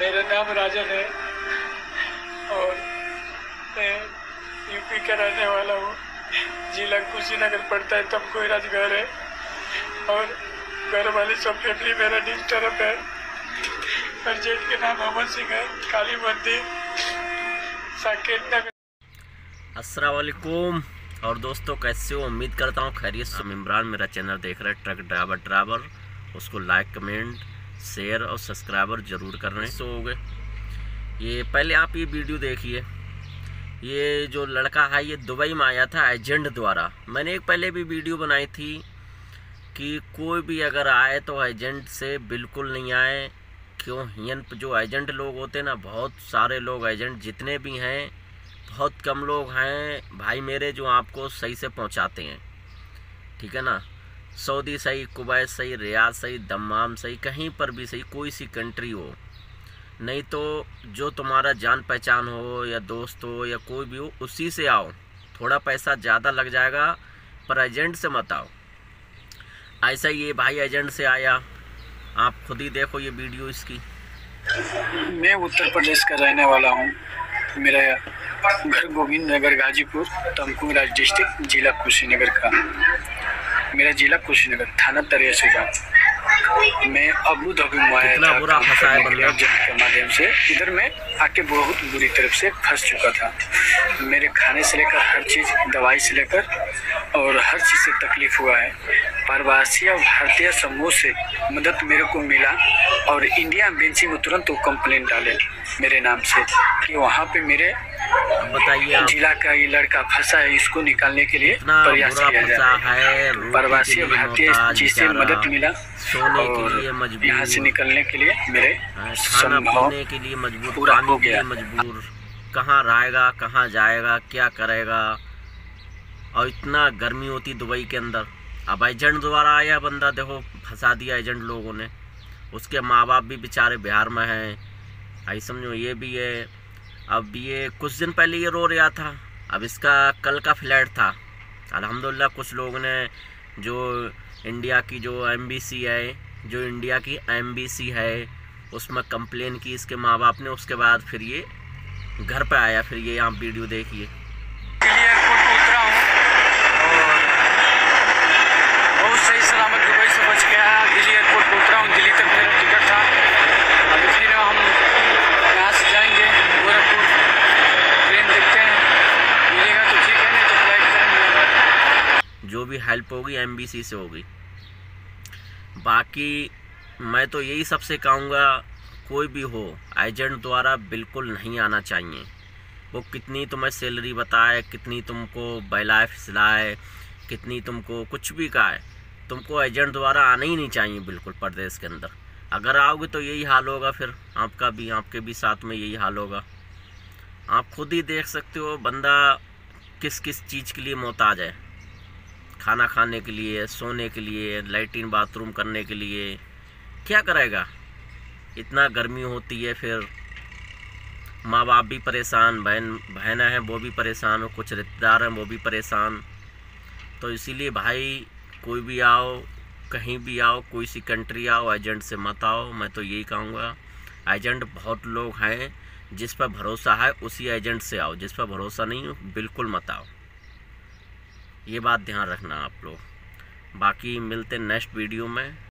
मेरा नाम राजन है और मैं यूपी का रहने वाला हूँ। जिला कुशीनगर पड़ता है, तमकुही राजगढ़ है और घर वाली सब फैमिली मेरा डिस्टर्ब है। अर्जेंट के नाम अमन सिंह है, काली मंदिर, साकेत नगर। अस्सलाम वालेकुम और दोस्तों, कैसे हो? उम्मीद करता हूँ खैरियत से। इमरान मेरा चैनल देख रहे हैं, ट्रक ड्राइवर, उसको लाइक, कमेंट, शेयर और सब्सक्राइबर ज़रूर कर रहे हैं। सो हो गए ये पहले आप ये वीडियो देखिए। ये जो लड़का है ये दुबई में आया था एजेंट द्वारा। मैंने एक पहले भी वीडियो बनाई थी कि कोई भी अगर आए तो एजेंट से बिल्कुल नहीं आए। क्यों? हियन जो एजेंट लोग होते हैं ना, बहुत सारे लोग एजेंट जितने भी हैं, बहुत कम लोग हैं भाई मेरे जो आपको सही से पहुंचाते हैं। ठीक है ना? सऊदी सही, कुवैत सही, रियाद सही, दम्माम सही, कहीं पर भी सही, कोई सी कंट्री हो। नहीं तो जो तुम्हारा जान पहचान हो या दोस्त हो या कोई भी हो, उसी से आओ। थोड़ा पैसा ज़्यादा लग जाएगा पर एजेंट से मत आओ। ऐसा ये भाई एजेंट से आया, आप खुद ही देखो ये वीडियो इसकी। मैं उत्तर प्रदेश का रहने वाला हूँ। मेरा घर गोविंद नगर, गाजीपुर, तमकुही राज डिस्ट्रिक्ट, जिला कुशीनगर का। मेरा जिला कुशीनगर, थाना तरिया। मैं अबू धाबी में आया था बुरा फंसा है बंदा के माध्यम से। इधर मैं आके बहुत बुरी तरफ से फंस चुका था। मेरे खाने से लेकर हर चीज़, दवाई से लेकर और हर चीज़ से तकलीफ हुआ है। प्रवासी और भारतीय समूह से मदद मेरे को मिला और इंडिया एम्बेसी में तुरंत वो कंप्लेंट डाले मेरे नाम से कि वहाँ पे मेरे बताइए जिला का ये लड़का फंसा है, इसको निकालने के लिए प्रयास किया जाए। प्रवासी और भारतीय जिससे मदद मिला सोने के लिए मजबूर, यहाँ से निकलने के लिए मेरे खाना पीने के लिए मजबूर, पूरा हो गया। मजबूर, कहाँ रहेगा, कहाँ जाएगा, क्या करेगा। और इतना गर्मी होती दुबई के अंदर। अब एजेंट द्वारा आया बंदा, देखो फंसा दिया एजेंट लोगों ने। उसके माँ बाप भी बेचारे बिहार में हैं, आई समझो, ये भी है। अब ये कुछ दिन पहले ये रो रहा था। अब इसका कल का फ्लैट था। अल्हम्दुलिल्लाह कुछ लोगों ने जो इंडिया की जो एम्बेसी है उसमें कंप्लेन की इसके माँ बाप ने। उसके बाद फिर ये घर पे आया। फिर ये आप वीडियो देखिए। एयरपोर्ट पे उतरा हूँ और बहुत सही सलामत दुबई से बच के आया। दिल्ली एयरपोर्ट पे उतरा हूँ। दिल्ली तक मेरा टिकट था। अभी फिर हम यहाँ से जाएंगे गोरखपुर। ट्रेन देखते हैं, मिलेगा तो ठीक है, नहीं तो फ्लाइट करेंगे। जो भी हेल्प होगी एम्बेसी से होगी। बाकी मैं तो यही सबसे कहूँगा, कोई भी हो एजेंट द्वारा बिल्कुल नहीं आना चाहिए। वो कितनी तुम्हें सैलरी बताए, कितनी तुमको बहलाए फिसलाए, कितनी तुमको कुछ भी कहा, तुमको एजेंट द्वारा आना ही नहीं चाहिए बिल्कुल प्रदेश के अंदर। अगर आओगे तो यही हाल होगा, फिर आपके भी साथ में यही हाल होगा। आप खुद ही देख सकते हो बंदा किस किस चीज़ के लिए मोहताज है। खाना खाने के लिए, सोने के लिए, लैट्रिन बाथरूम करने के लिए, क्या करेगा? इतना गर्मी होती है। फिर माँ बाप भी परेशान, बहनें हैं वो भी परेशान, हो कुछ रिश्तेदार हैं वो भी परेशान। तो इसीलिए भाई कोई भी आओ, कहीं भी आओ, कोई सी कंट्री आओ, एजेंट से मत आओ। मैं तो यही कहूँगा। एजेंट बहुत लोग हैं, जिस पर भरोसा है उसी एजेंट से आओ। जिस पर भरोसा नहीं हो बिल्कुल मत आओ। ये बात ध्यान रखना आप लोग। बाकी मिलते नेक्स्ट वीडियो में।